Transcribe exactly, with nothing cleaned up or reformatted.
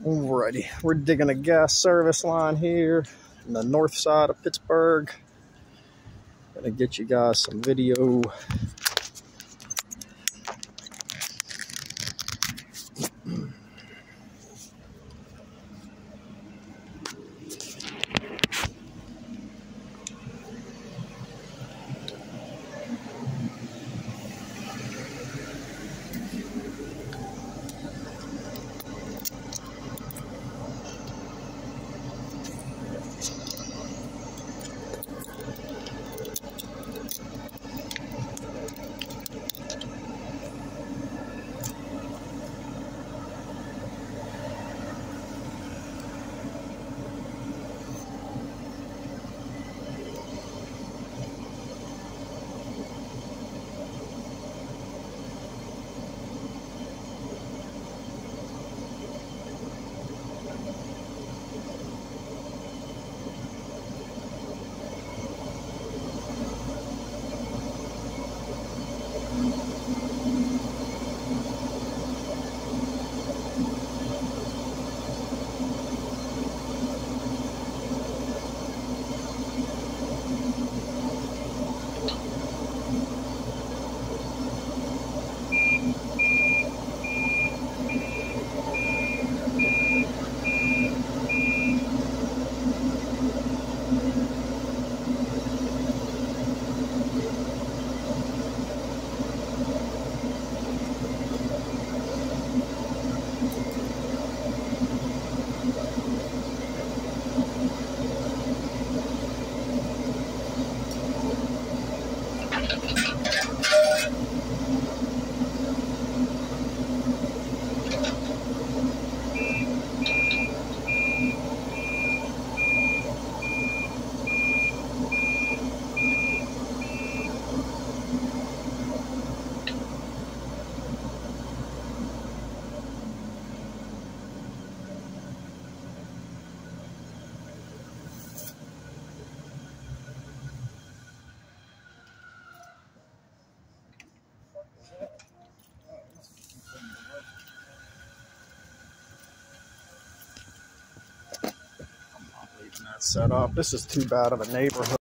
Alrighty, we're digging a gas service line here on the north side of Pittsburgh. Gonna get you guys some video. That set up. This is too bad of a neighborhood.